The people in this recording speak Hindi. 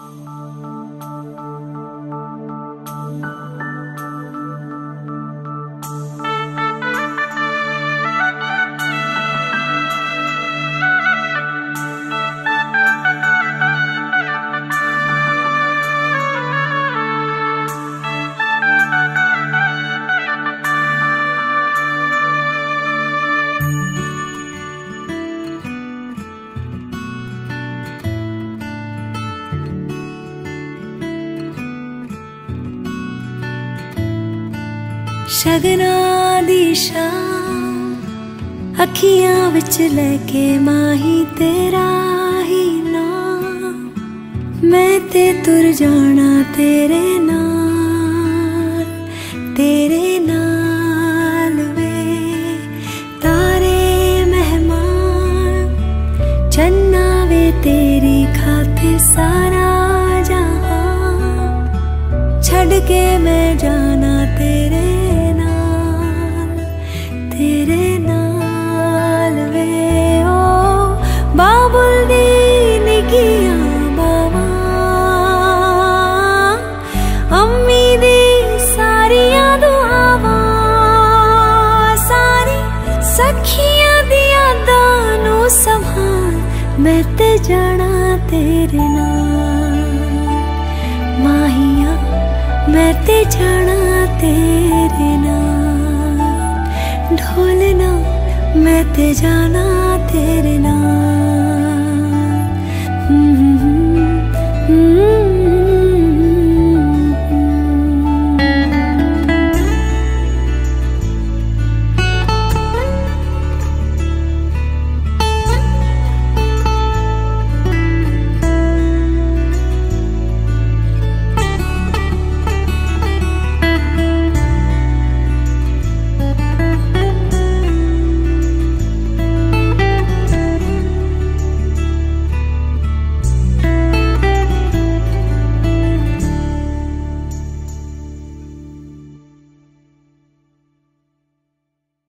शगना दी शाम अखियां विच लेके माही तेरा ही नाम, मैं ते तुर जाना तेरे नाल वे। तारे मेहमान चन्ना वे तेरी खातिर सारा जहां, छड़ के मैं जाना तेरे नाल वे। ओ बाबुल दी निकियां बावा, अम्मी दी सारियां दुआवां, सारी सखियां दी यादां नू संभाल, मैं ते जाना तेरे नाल। माहिया मैं ते जाना तेरे नाल, ढोलना मैं ते जाना तेरे नाल।